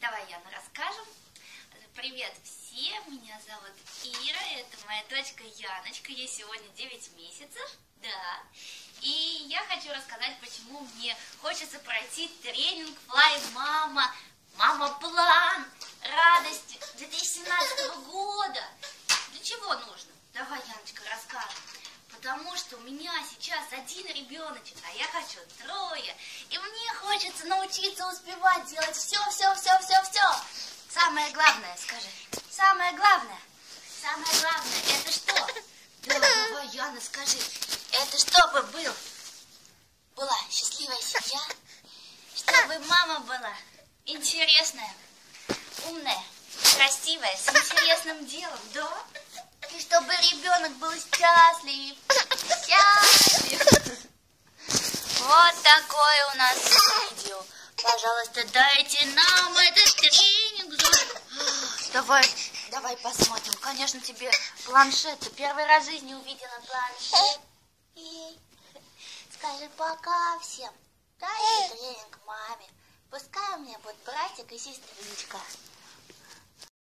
Давай, Яна, расскажем. Привет всем, меня зовут Ира, это моя дочка Яночка, ей сегодня 9 месяцев, да. И я хочу рассказать, почему мне хочется пройти тренинг Fly Mama, Мама План, радость 2017 года. Для чего нужно? Давай, Яночка, расскажем. Потому что у меня сейчас один ребеночек, а я хочу 3. И мне хочется научиться успевать делать все. Самое главное, скажи. Самое главное это что? Давай, Яна, скажи. Это чтобы была счастливая семья, чтобы мама была интересная, умная, красивая, с интересным делом, да? И чтобы ребенок был счастлив. Вот такое у нас видео. Пожалуйста, дайте нам этот тренинг. Давай посмотрим. Конечно, тебе планшет. Ты первый раз в жизни увидела планшет. И скажи пока всем. Дай тренинг маме. Пускай у меня будет братик и сестричка.